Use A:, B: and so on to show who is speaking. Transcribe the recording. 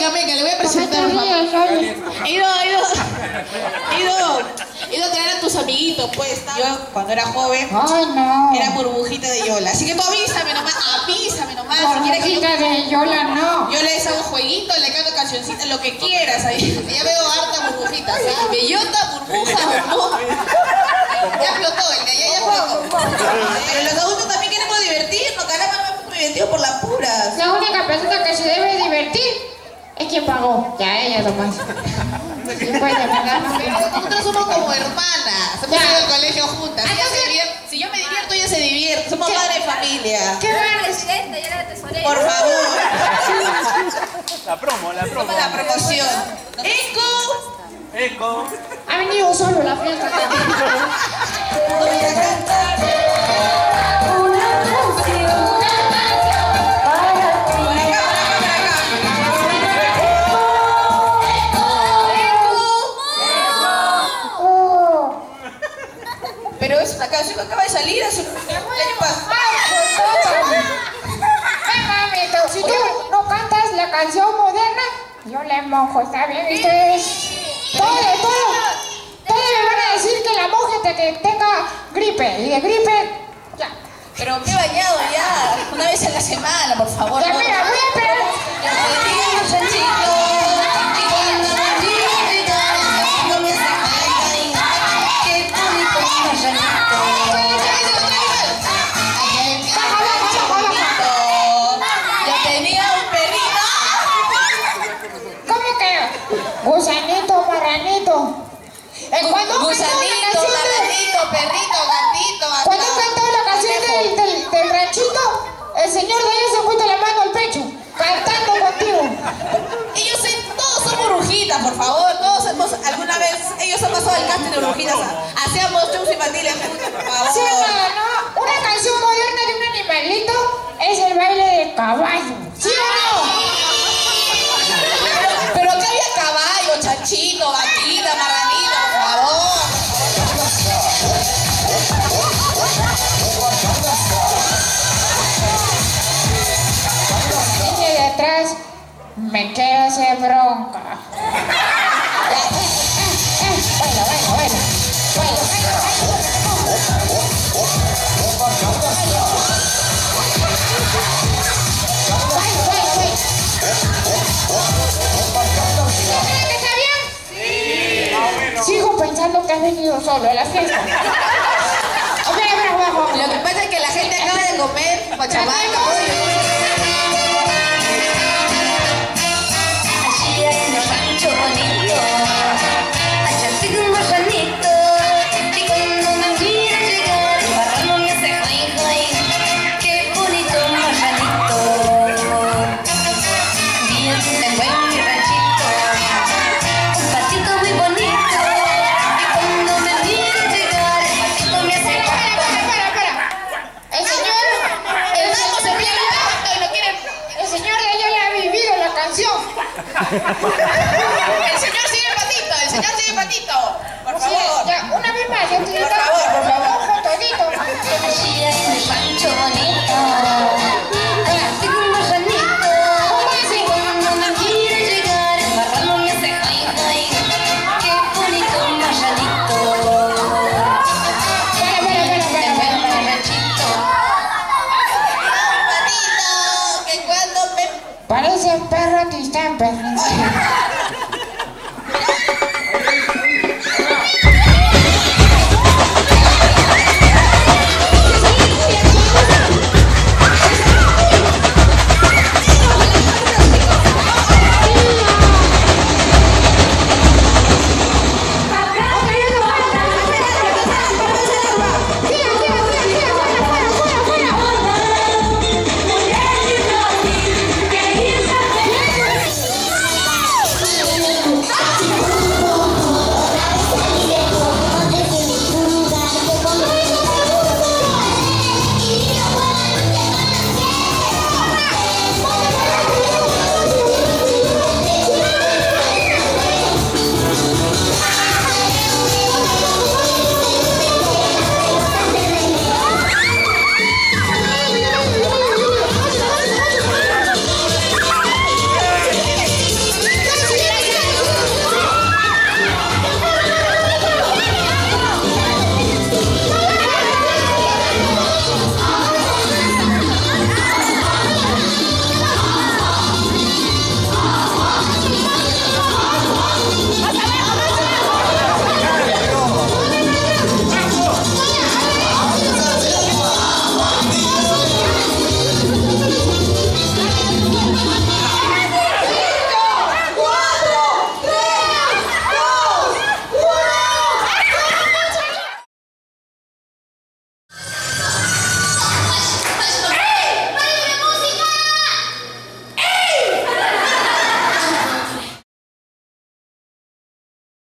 A: venga, le voy a presentar. He ido a traer a tus amiguitos, pues. Yo, cuando era joven, era burbujita de Yola. Así que tú avísame nomás.
B: Burbujita de Yola, no.
A: Yo les hago jueguitos, le canto cancioncitas, lo que quieras ahí. Ya veo harta burbujitas, ¿ah? Bellota, burbuja. Ya explotó, el de allá ya explotó. Pero los adultos también queremos divertirnos, caramba, no hemos divertido por las puras.
B: La única persona que se debe divertir es quien pagó. Ya, ella nomás. Sí, puede, ¿verdad?
A: Pero nosotros somos como hermanas, hemos ido al colegio juntas. Si yo me divierto, ella se divierte. Somos padre de familia.
B: ¿Qué va?
C: Presidenta, yo era la tesorera.
A: Por favor.
D: La promo.
A: Somos la promoción.
D: Eco.
B: Ha venido solo la fiesta.
A: Voy a cantar
C: Una canción para ti.
A: Pero es una canción que acaba de salir hace un año pasado.
B: Mamito, si tú no cantas la canción moderna, yo le mojo, ¿está bien? Ustedes, todo me van a decir que la moje hasta que tenga gripe, y de gripe, ya.
A: Pero me he bañado ya, una vez a la semana, por favor.
B: Ya, mira, voy a esperar.
A: Yo tenía un perrito.
B: ¿Cómo que? Gusanito, marranito. ¿Cuándo
A: Gusanito, marranito, perrito, gatito.
B: Cuando cantó la canción del ranchito, el señor de ellos se puso la mano al pecho, cantando contigo.
A: Todos son burbujitas, por favor. Todos hemos, alguna vez, ellos han pasado el casting de burbujitas. Hacíamos shows infantiles juntos, por favor.
B: Sí, no, una canción moderna de un animalito es el baile del caballo. ¿Sí o no?
A: Pero acá había caballo, chanchito, vaquita, marranito, por favor.
B: Niña de atrás me quiere hacer bronca. ¿Está bien? Sí. Sigo pensando que has venido solo a la fiesta.
A: Lo que pasa es que la gente acaba de comer pachamama.
C: Allí hay un rancho bonito, allá tengo un marranito, y cuando me mira llegar, el marrano me hace jai jai. Qué bonito marranito. Bien tengo en mi ranchito un patito muy bonito, y cuando me mira llegar, el patito me hace jai jai.
B: El señor de ella le ha vivido la canción.
A: El señor sigue patito. Por
B: Sí,
A: favor.
B: ya, una vez más, yo te digo,
A: Por favor.
B: todito.
C: Allí hay un rancho bonito, allá tengo un marranito, y cuando me mira llegar, el marrano me hace jai jai. Qué bonito marranito.
B: Espera.
C: Ranchito.
A: Patito, que cuando me...
B: Parece perro que está en perro.